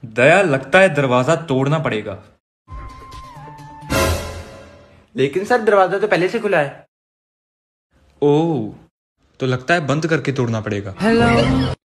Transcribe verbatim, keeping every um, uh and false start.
दया, लगता है दरवाजा तोड़ना पड़ेगा। लेकिन सर दरवाजा तो पहले से खुला है। ओह, तो लगता है बंद करके तोड़ना पड़ेगा। हेलो।